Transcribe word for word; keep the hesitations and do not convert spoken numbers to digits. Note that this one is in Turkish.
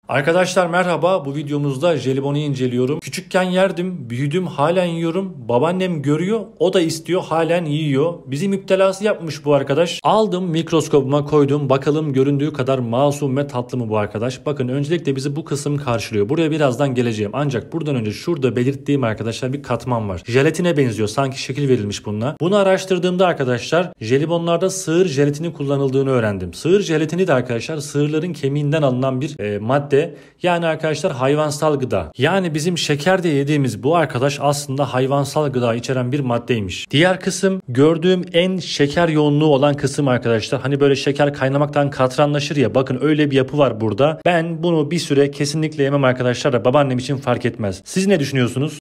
Arkadaşlar merhaba, bu videomuzda jelibonu inceliyorum. Küçükken yerdim, büyüdüm, halen yiyorum. Babaannem görüyor, o da istiyor, halen yiyor. Bizi müptelası yapmış bu arkadaş. Aldım, mikroskopuma koydum, bakalım göründüğü kadar masum ve tatlı mı bu arkadaş? Bakın öncelikle bizi bu kısım karşılıyor. Buraya birazdan geleceğim. Ancak buradan önce şurada belirttiğim arkadaşlar bir katman var. Jelatine benziyor, sanki şekil verilmiş bununla. Bunu araştırdığımda arkadaşlar jelibonlarda sığır jelatini kullanıldığını öğrendim. Sığır jelatini de arkadaşlar sığırların kemiğinden alınan bir e, madde. Yani arkadaşlar hayvansal gıda. Yani bizim şekerde yediğimiz bu arkadaş aslında hayvansal gıda içeren bir maddeymiş. Diğer kısım gördüğüm en şeker yoğunluğu olan kısım arkadaşlar. Hani böyle şeker kaynamaktan katranlaşır ya, bakın öyle bir yapı var burada. Ben bunu bir süre kesinlikle yemem arkadaşlar da babaannem için fark etmez. Siz ne düşünüyorsunuz?